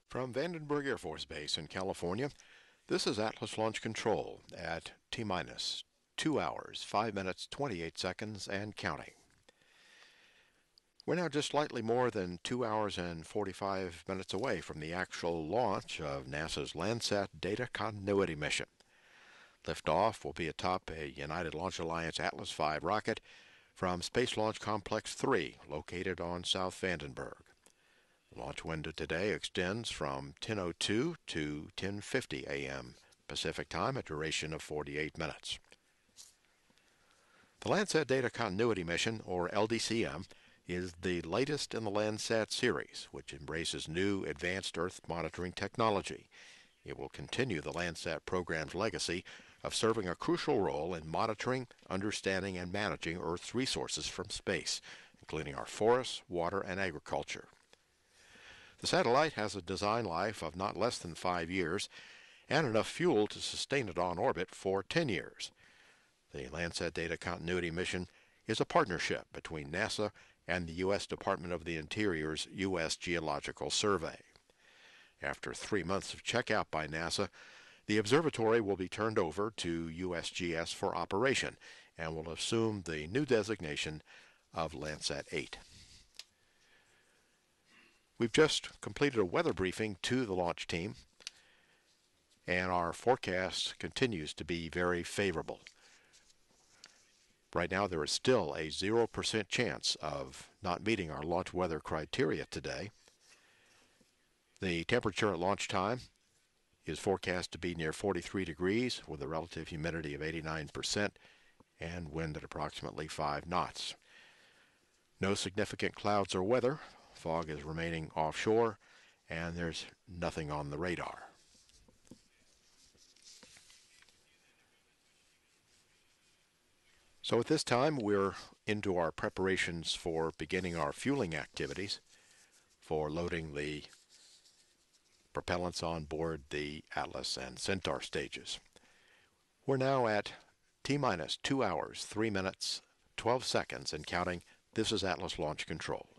From Vandenberg Air Force Base in California, this is Atlas Launch Control at T-minus 2 hours, 5 minutes, 28 seconds, and counting. We're now just slightly more than 2 hours and 45 minutes away from the actual launch of NASA's Landsat Data Continuity mission. Liftoff will be atop a United Launch Alliance Atlas V rocket from Space Launch Complex 3, located on South Vandenberg. The launch window today extends from 10:02 to 10:50 a.m. Pacific Time, a duration of 48 minutes. The Landsat Data Continuity Mission, or LDCM, is the latest in the Landsat series, which embraces new advanced Earth monitoring technology. It will continue the Landsat program's legacy of serving a crucial role in monitoring, understanding, and managing Earth's resources from space, including our forests, water, and agriculture. The satellite has a design life of not less than 5 years and enough fuel to sustain it on orbit for 10 years. The Landsat Data Continuity Mission is a partnership between NASA and the U.S. Department of the Interior's U.S. Geological Survey. After 3 months of checkout by NASA, the observatory will be turned over to USGS for operation and will assume the new designation of Landsat 8. We've just completed a weather briefing to the launch team, and our forecast continues to be very favorable. Right now, there is still a 0% chance of not meeting our launch weather criteria today. The temperature at launch time is forecast to be near 43 degrees with a relative humidity of 89% and wind at approximately 5 knots. No significant clouds or weather. Fog is remaining offshore, and there's nothing on the radar. So at this time, we're into our preparations for beginning our fueling activities for loading the propellants on board the Atlas and Centaur stages. We're now at T-minus 2 hours, 3 minutes, 12 seconds and counting. This is Atlas Launch Control.